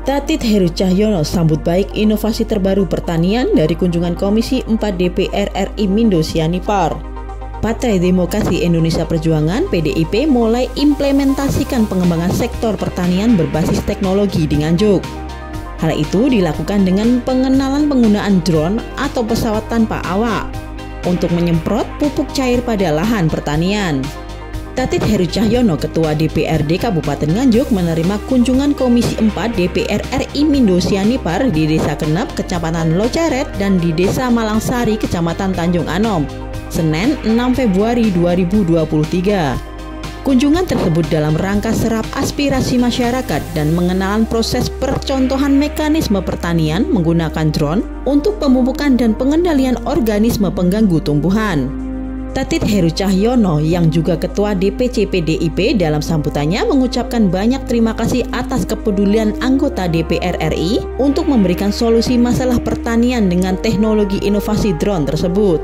Tatit Heru Cahyono sambut baik inovasi terbaru pertanian dari kunjungan Komisi 4 DPR RI Mindo Sianipar. Partai Demokrasi Indonesia Perjuangan (PDIP) mulai implementasikan pengembangan sektor pertanian berbasis teknologi di Nganjuk. Hal itu dilakukan dengan pengenalan penggunaan drone atau pesawat tanpa awak untuk menyemprot pupuk cair pada lahan pertanian. Tatit Heru Cahyono, Ketua DPRD Kabupaten Nganjuk, menerima kunjungan Komisi 4 DPR RI Mindo Sianipar di Desa Kenep, Kecamatan Loceret, dan di Desa Malangsari, Kecamatan Tanjung Anom, Senin 6 Februari 2023. Kunjungan tersebut dalam rangka serap aspirasi masyarakat dan mengenalkan proses percontohan mekanisme pertanian menggunakan drone untuk pemupukan dan pengendalian organisme pengganggu tumbuhan. Tatit Heru Cahyono yang juga Ketua DPC PDIP dalam sambutannya mengucapkan banyak terima kasih atas kepedulian anggota DPR RI untuk memberikan solusi masalah pertanian dengan teknologi inovasi drone tersebut.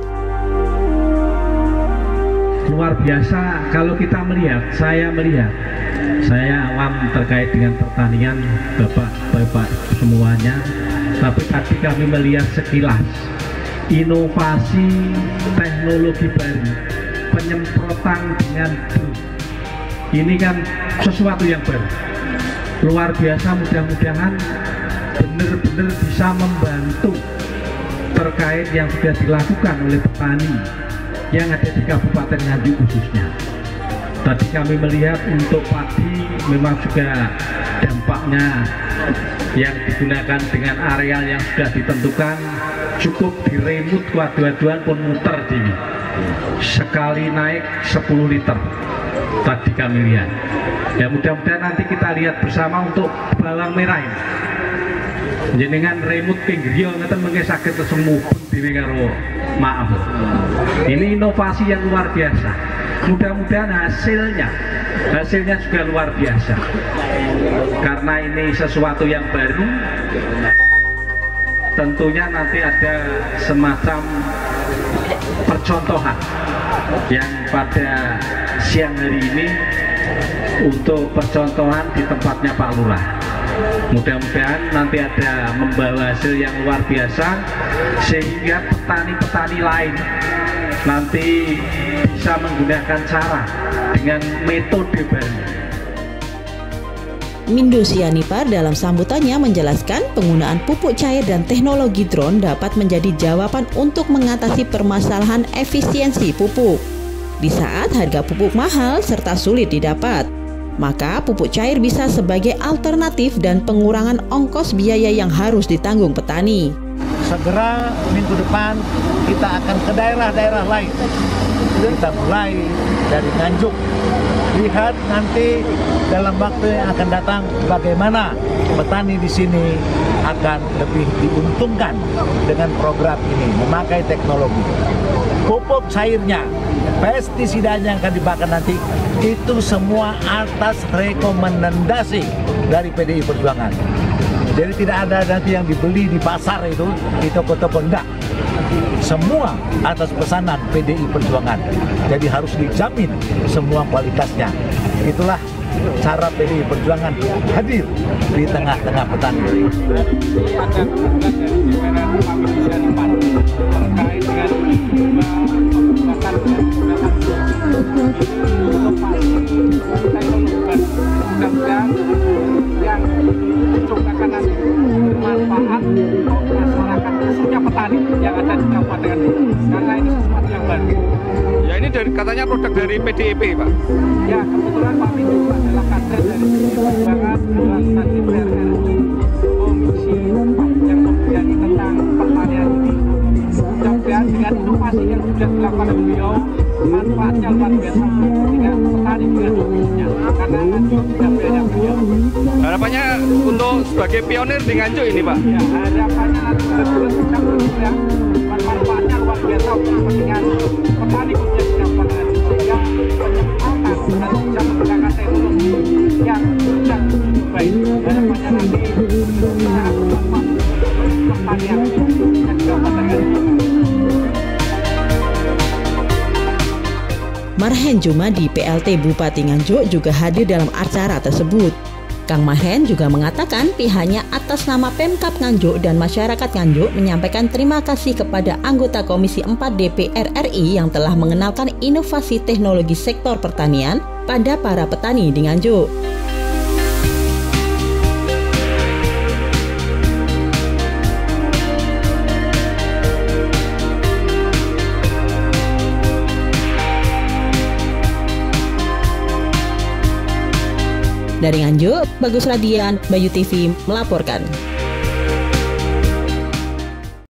Luar biasa kalau kita melihat, saya awam terkait dengan pertanian, bapak-bapak semuanya, tapi tadi kami melihat sekilas inovasi teknologi baru, penyemprotan dengan drone. Ini kan sesuatu yang baru, luar biasa. Mudah-mudahan benar-benar bisa membantu terkait yang sudah dilakukan oleh petani yang ada di Kabupaten Nganjuk khususnya. Tadi kami melihat untuk padi memang juga dampaknya yang digunakan dengan areal yang sudah ditentukan, cukup diremut kuat-kuatuan pun muter dini. Sekali naik 10 liter tadi kami lihat. Ya mudah-mudahan nanti kita lihat bersama untuk bawang merah ini. Jenengan remut pinggir ngeten mengke saged sembuh dhewe karo maaf. Ini inovasi yang luar biasa. Mudah-mudahan hasilnya juga luar biasa. Karena ini sesuatu yang baru, tentunya nanti ada semacam percontohan yang pada siang hari ini untuk percontohan di tempatnya Pak Lurah. Mudah-mudahan nanti ada membawa hasil yang luar biasa sehingga petani-petani lain nanti bisa menggunakan cara dengan metode baru. Mindo Sianipar dalam sambutannya menjelaskan penggunaan pupuk cair dan teknologi drone dapat menjadi jawaban untuk mengatasi permasalahan efisiensi pupuk. Di saat harga pupuk mahal serta sulit didapat, maka pupuk cair bisa sebagai alternatif dan pengurangan ongkos biaya yang harus ditanggung petani. Segera minggu depan kita akan ke daerah-daerah lain. Kita mulai dari Nganjuk. Lihat nanti dalam waktu yang akan datang bagaimana petani di sini akan lebih diuntungkan dengan program ini, memakai teknologi. Pupuk cairnya, pestisidanya yang akan dibakar nanti, itu semua atas rekomendasi dari PDI Perjuangan. Jadi tidak ada nanti yang dibeli di pasar itu, di toko-toko, enggak. Semua atas pesanan PDI Perjuangan. Jadi harus dijamin semua kualitasnya. Itulah cara PDI Perjuangan hadir di tengah-tengah petani. Yang diciptakan nanti bermanfaat untuk masyarakat khususnya petani yang ada di Kabupaten ini, karena ini sesuatu yang baru. Ya ini dari katanya produk dari PDIP, Pak. Ya kebetulan Pak Min juga adalah kader dari Perjuangan Ketua DPR RI Komisi 4 yang membiayai tentang pertanian ini. Mudah-mudahan dengan inovasi yang sudah dilakukan oleh beliau, manfaatnya luar biasa sehingga petani juga khususnya, karena Nganjuk sudah banyak beliau. Harapannya untuk sebagai pionir di Nganjuk ini, Pak? Ya, harapannya nanti benar-benar bisa berguna dan manfaatnya luar biasa untuk kepentingan petani khususnya di Kabupaten Nganjuk, sehingga penyempurnaan dan bisa menggunakan teknologi yang sudah baik. Harapannya nanti sangat bermanfaat untuk pertanian khususnya di Kabupaten Nganjuk. Marhen Jumadi, PLT Bupati Nganjuk, juga hadir dalam acara tersebut. Kang Mahen juga mengatakan pihaknya atas nama Pemkab Nganjuk dan masyarakat Nganjuk menyampaikan terima kasih kepada anggota Komisi 4 DPR RI yang telah mengenalkan inovasi teknologi sektor pertanian pada para petani di Nganjuk. Dari Nganjuk, Bagus Radian, Bayu TV melaporkan.